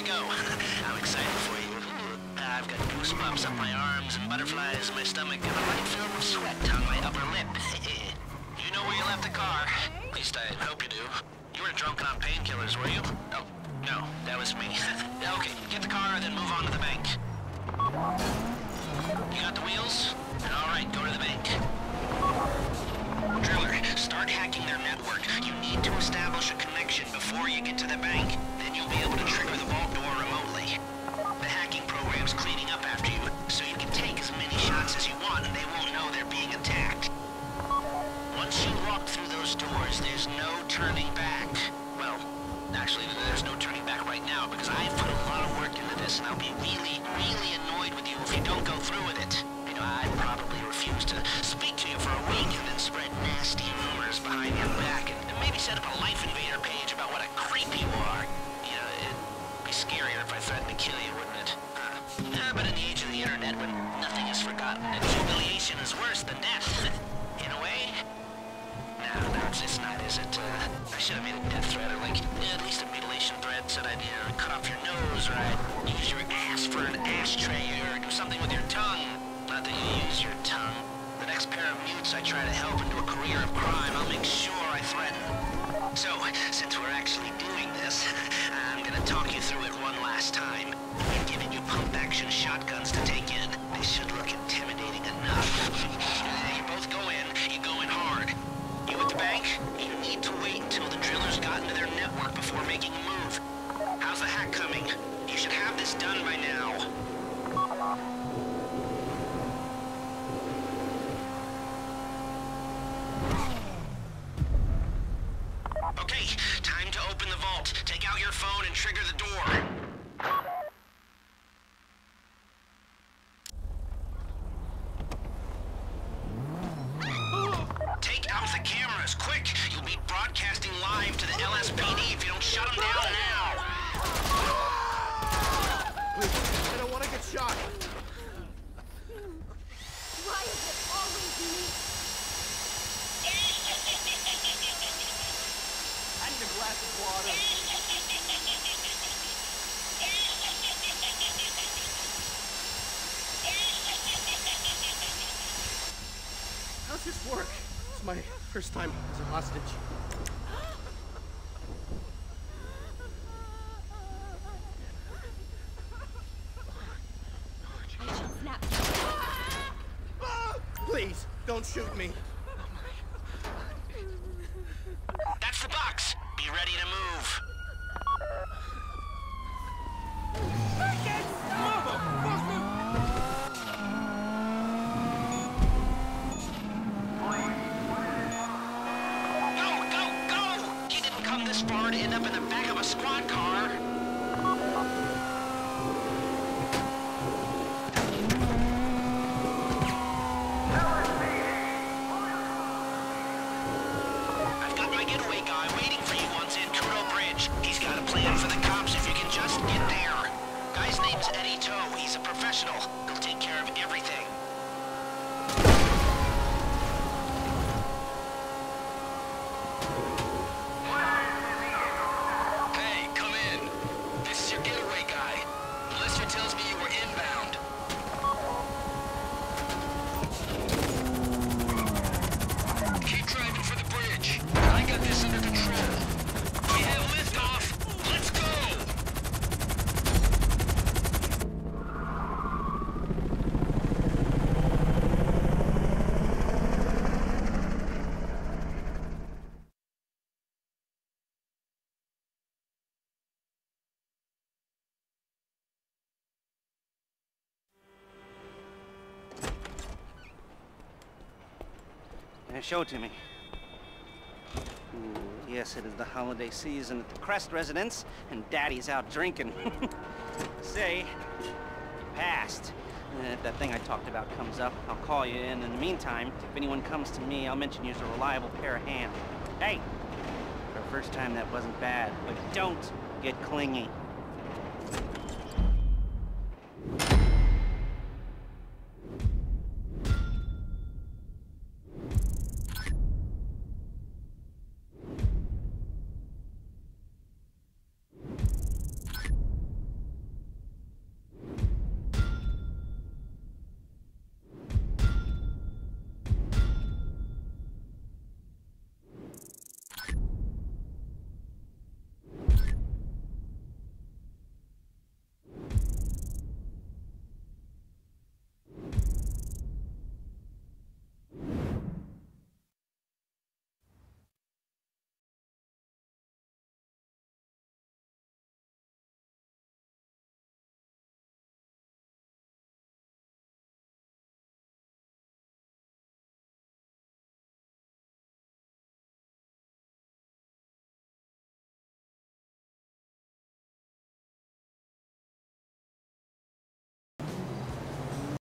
go. I'm excited for you. I've got goosebumps up my arms and butterflies in my stomach and a light film of sweat on my upper lip. You know where you left the car. At least I hope you do. You weren't drunk on painkillers, were you? No, that was me. Okay, get the car, then move on to the bank. You got the wheels? All right, go to the bank. Driller, start hacking their network. You need to establish a connection before you get to the bank. Then you'll be able to trigger the vault door remotely. The hacking program's cleaning up after you, so you can take as many shots as you want and they won't know they're being attacked. Once you walk through those doors, there's no turning back. Well, actually, there's no turning back right now because I've put a lot of work into this and I'll be really, really annoyed with you if you don't go through with it. You know, I'd probably refuse to speak to you for a week and then spread nasty rumors behind your back and maybe set up a Life Invader page about what a creep you are. You know, it'd be scarier if I threatened to kill you, wouldn't it? But in the age of the internet, when nothing is forgotten and humiliation is worse than death, in a way. No, it's not, is it? I should have made a death threat, or like, at least a mutilation threat, said I'd, cut off your nose, or I'd use your ass for an ashtray, or do something with your tongue. Not that you use your tongue. The next pair of mutes I try to help into a career of crime, I'll make sure I threaten. So, since we're actually doing this, I'm gonna talk you through it one last time. I've given you pump-action shotguns to take in. They should look intimidating enough. You both go in, you go in hard. You at the bank? You need to wait until the drillers got into their network before making a move. How's the hack coming? You should have this done by now. Okay, time to open the vault. Take out your phone and trigger the door. Take out the cameras, quick! You'll be broadcasting live to the LSPD if you don't shut them down now! Please, I don't want to get shot! Why is it always me? I need a glass of water. How's this work? It's my first time as a hostage. Snap. Please, don't shoot me. That's the box! Be ready to move! Go! You didn't come this far to end up in the back of a squad car! I've got my getaway guy waiting for you once in Kudo Bridge. He's got a plan for the cops if you can just get there. Guy's name's Eddie Toe. He's a professional. He'll take care of everything. Hey, come in. This is your getaway guy. Lester tells me you were inbound. Keep driving for the bridge. I got this under control. We have liftoff. Let's go! Show it to me. Yes, it is the holiday season at the Crest residence, and Daddy's out drinking. Say, passed. And if that thing I talked about comes up, I'll call you in. In the meantime, if anyone comes to me, I'll mention you as a reliable pair of hands. Hey, for the first time that wasn't bad, but don't get clingy.